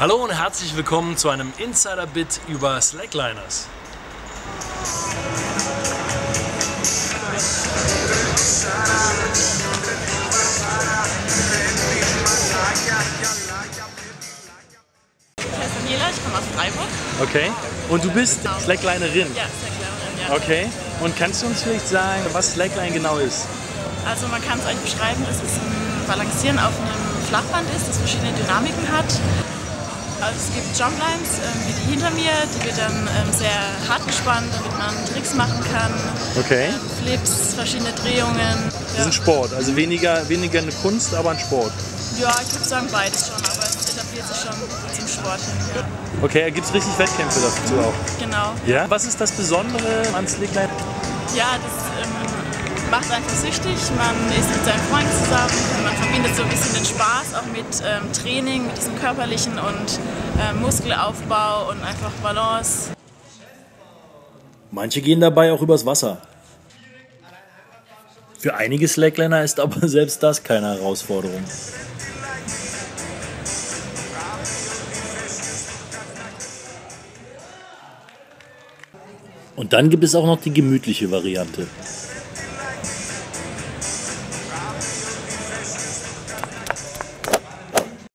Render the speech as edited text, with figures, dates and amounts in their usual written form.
Hallo und herzlich willkommen zu einem Insider-Bit über Slackliners. Ich heiße Daniela, ich komme aus Freiburg. Okay. Und du bist Slacklinerin? Ja, Slacklinerin, ja. Okay. Und kannst du uns vielleicht sagen, was Slackline genau ist? Also man kann es euch beschreiben, dass es ein Balancieren auf einem Flachband ist, das verschiedene Dynamiken hat. Also es gibt Jumplines, wie die hinter mir, die wird dann sehr hart gespannt, damit man Tricks machen kann. Okay. Flips, verschiedene Drehungen. Das ist ein Sport, also weniger eine Kunst, aber ein Sport. Ja, ich würde sagen beides schon, aber es etabliert sich schon zum Sport hin. Ja. Okay, gibt es richtig Wettkämpfe dazu auch? Genau. Ja? Was ist das Besondere an Slackline? Ja, das macht einfach süchtig. Man ist mit seinen Freunden zusammen. Man verbindet so ein bisschen den Spaß auch mit Training, mit diesem körperlichen und Muskelaufbau und einfach Balance. Manche gehen dabei auch übers Wasser. Für einige Slackliner ist aber selbst das keine Herausforderung. Und dann gibt es auch noch die gemütliche Variante.